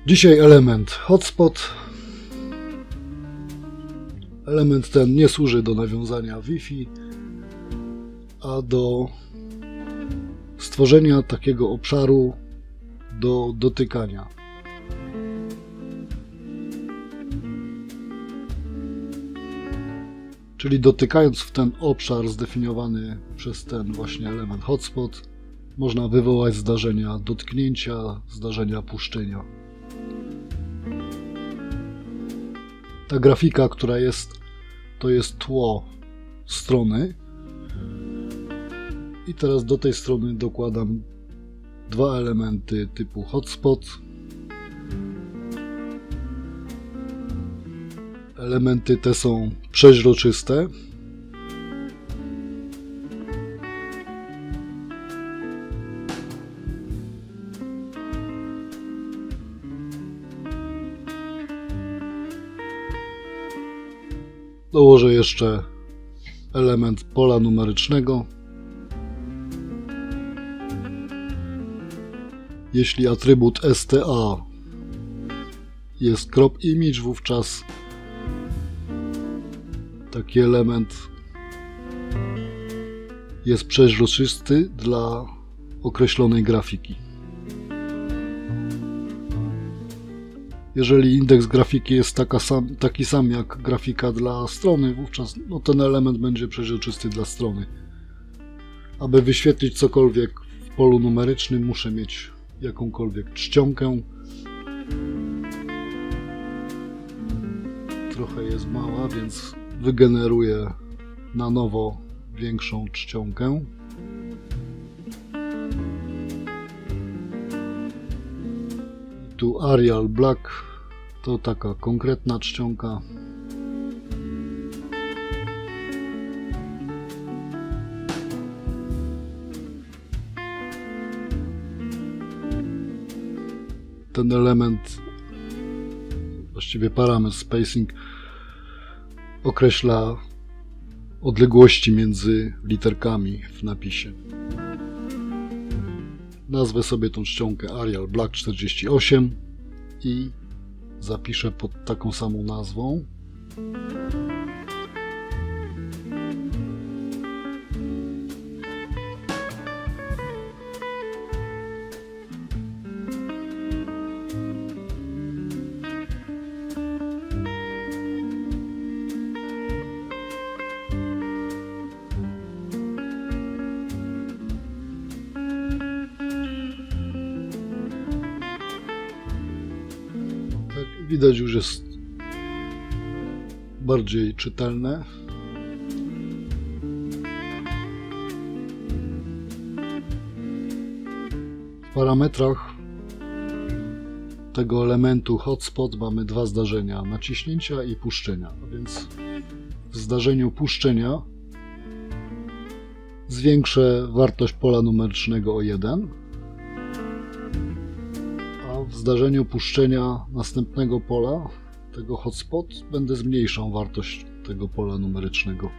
Dzisiaj element hotspot. Element ten nie służy do nawiązania Wi-Fi, a do stworzenia takiego obszaru do dotykania. Czyli dotykając w ten obszar zdefiniowany przez ten właśnie element hotspot, można wywołać zdarzenia dotknięcia, zdarzenia puszczenia. Ta grafika, która jest, to jest tło strony. I teraz do tej strony dokładam dwa elementy typu hotspot. Elementy te są przeźroczyste. Dołożę jeszcze element pola numerycznego. Jeśli atrybut STA jest crop image, wówczas taki element jest przeźroczysty dla określonej grafiki. Jeżeli indeks grafiki jest taki sam jak grafika dla strony, wówczas ten element będzie przeźroczysty dla strony. Aby wyświetlić cokolwiek w polu numerycznym, muszę mieć jakąkolwiek czcionkę. Trochę jest mała, więc wygeneruję na nowo większą czcionkę. Tu Arial Black to taka konkretna czcionka. Ten element, właściwie parametr spacing, określa odległości między literkami w napisie. Nazwę sobie tą czcionkę Arial Black 48 i zapiszę pod taką samą nazwą. Widać, już jest bardziej czytelne. W parametrach tego elementu hotspot mamy dwa zdarzenia: naciśnięcia i puszczenia. A więc w zdarzeniu puszczenia zwiększę wartość pola numerycznego o 1. W zdarzeniu puszczenia następnego pola, tego hotspot, będę zmniejszał wartość tego pola numerycznego.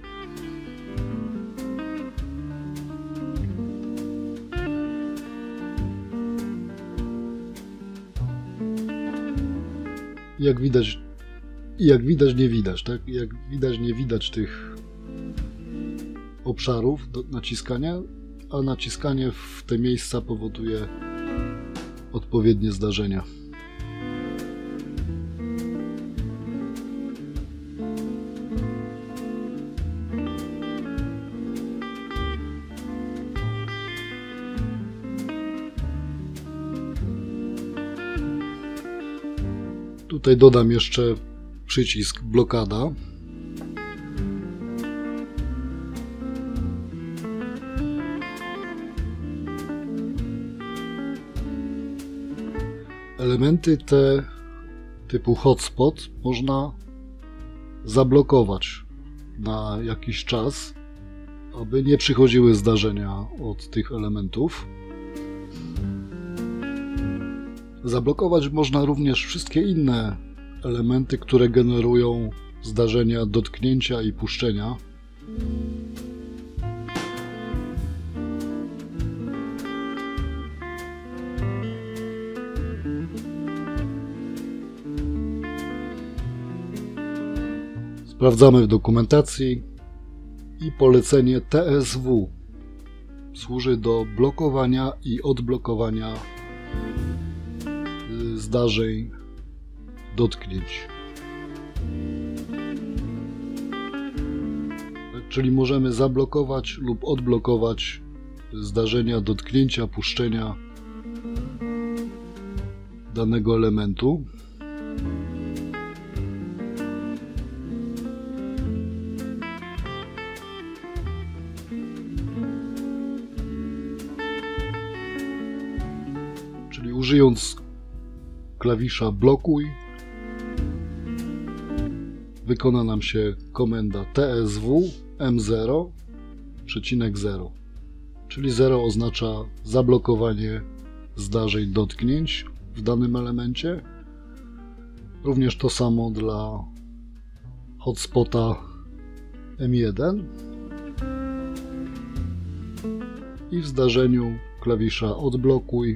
Jak widać, nie widać, tak? Jak widać, nie widać tych obszarów do naciskania, a naciskanie w te miejsca powoduje odpowiednie zdarzenia. Tutaj dodam jeszcze przycisk blokada. Elementy te typu hotspot można zablokować na jakiś czas, aby nie przychodziły zdarzenia od tych elementów. Zablokować można również wszystkie inne elementy, które generują zdarzenia dotknięcia i puszczenia. Sprawdzamy w dokumentacji i polecenie TSW służy do blokowania i odblokowania zdarzeń dotknięć. Czyli możemy zablokować lub odblokować zdarzenia dotknięcia, puszczenia danego elementu. Czyli użyjąc klawisza blokuj wykona nam się komenda TSW M0,0, czyli 0 oznacza zablokowanie zdarzeń dotknięć w danym elemencie. Również to samo dla hotspota M1 i w zdarzeniu klawisza odblokuj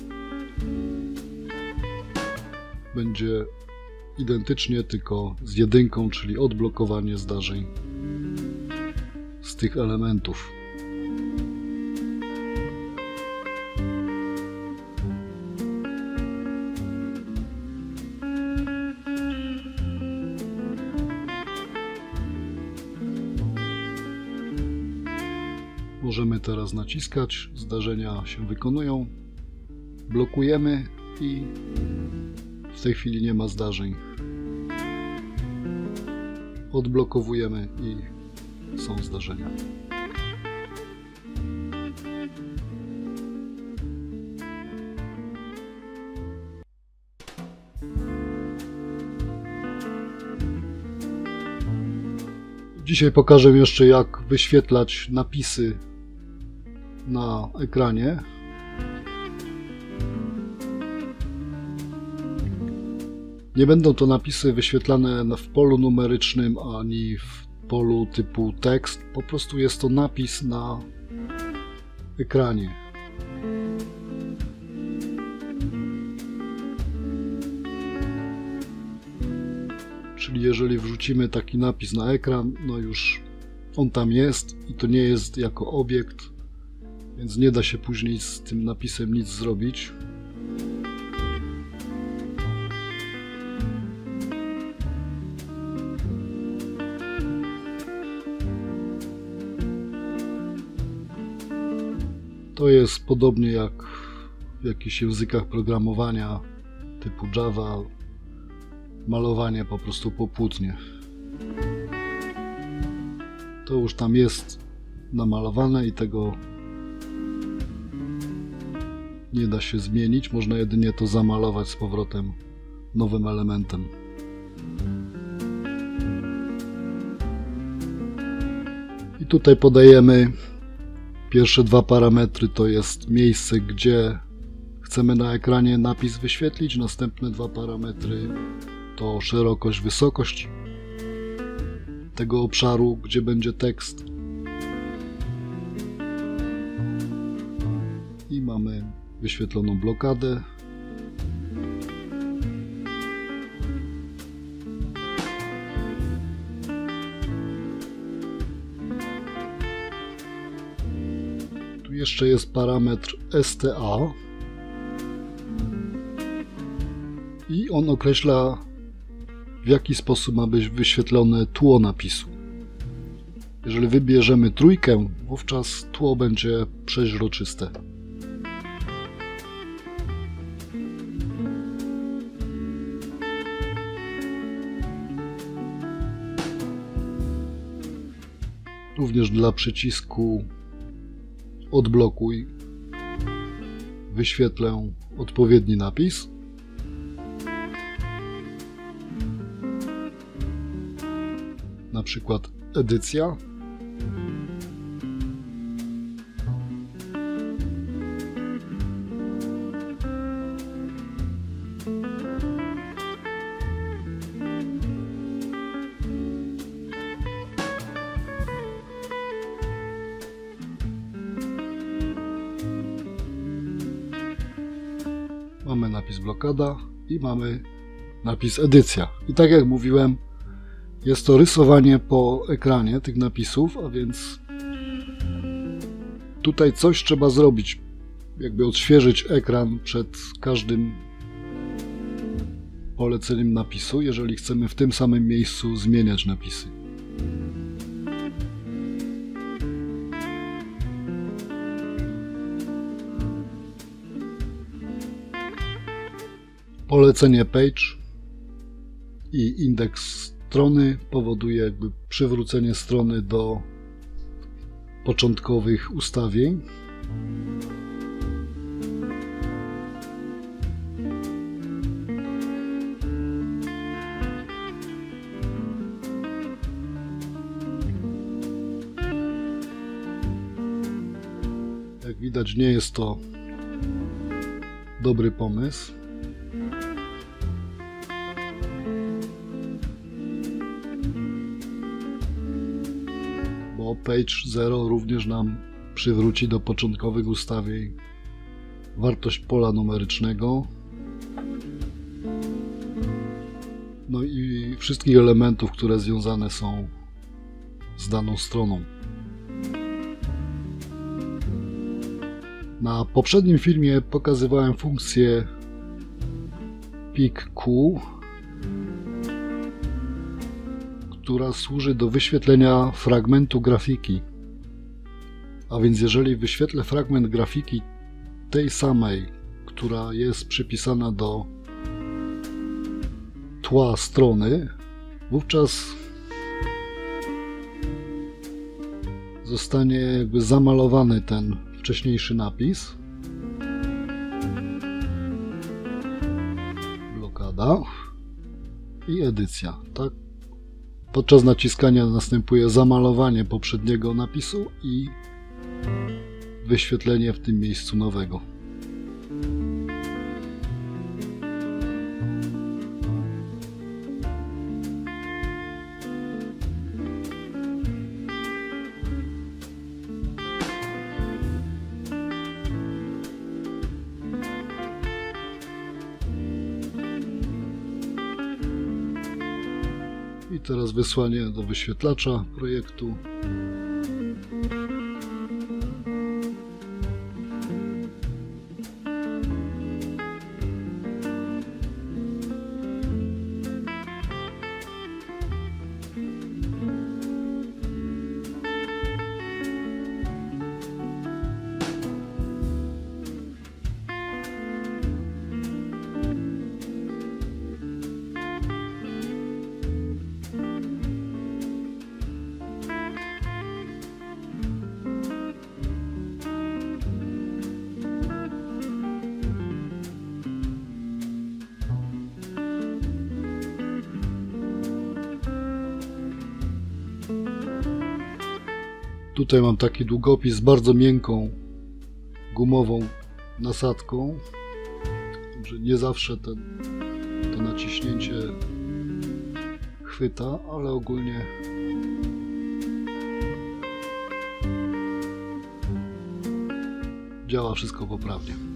będzie identycznie, tylko z jedynką, czyli odblokowanie zdarzeń z tych elementów. Możemy teraz naciskać, zdarzenia się wykonują, blokujemy i w tej chwili nie ma zdarzeń. Odblokowujemy i są zdarzenia. Dzisiaj pokażę jeszcze, jak wyświetlać napisy na ekranie. Nie będą to napisy wyświetlane w polu numerycznym ani w polu typu tekst, po prostu jest to napis na ekranie. Czyli jeżeli wrzucimy taki napis na ekran, no już on tam jest i to nie jest jako obiekt, więc nie da się później z tym napisem nic zrobić. To jest podobnie jak w jakichś językach programowania typu Java, malowanie po prostu po płótnie. To już tam jest namalowane i tego nie da się zmienić, można jedynie to zamalować z powrotem nowym elementem. I tutaj podajemy pierwsze dwa parametry, to jest miejsce, gdzie chcemy na ekranie napis wyświetlić. Następne dwa parametry to szerokość, wysokość tego obszaru, gdzie będzie tekst. I mamy wyświetloną blokadę. Tu jeszcze jest parametr STA i on określa, w jaki sposób ma być wyświetlone tło napisu. Jeżeli wybierzemy trójkę, wówczas tło będzie przeźroczyste. Również dla przycisku odblokuj wyświetlę odpowiedni napis. Na przykład edycja. Mamy napis blokada i mamy napis edycja. I tak jak mówiłem, Jest to rysowanie po ekranie tych napisów, a więc tutaj coś trzeba zrobić, jakby odświeżyć ekran przed każdym poleceniem napisu, jeżeli chcemy w tym samym miejscu zmieniać napisy. Polecenie page i indeks strony powoduje jakby przywrócenie strony do początkowych ustawień. Jak widać, nie jest to dobry pomysł. Bo page 0 również nam przywróci do początkowych ustawień wartość pola numerycznego, no i wszystkich elementów, które związane są z daną stroną. Na poprzednim filmie pokazywałem funkcję pick Q, która służy do wyświetlenia fragmentu grafiki. A więc jeżeli wyświetlę fragment grafiki tej samej, która jest przypisana do tła strony, wówczas zostanie jakby zamalowany ten wcześniejszy napis. Blokada i edycja. Tak? Podczas naciskania następuje zamalowanie poprzedniego napisu i wyświetlenie w tym miejscu nowego. I teraz wysłanie do wyświetlacza projektu. Tutaj mam taki długopis z bardzo miękką, gumową nasadką, że nie zawsze to naciśnięcie chwyta, ale ogólnie działa wszystko poprawnie.